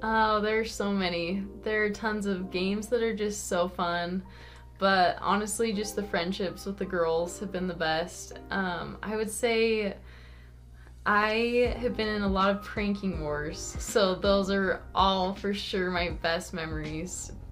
Oh, there's so many. There are tons of games that are just so fun. But honestly, just the friendships with the girls have been the best. I would say I have been in a lot of pranking wars, so those are all for sure my best memories.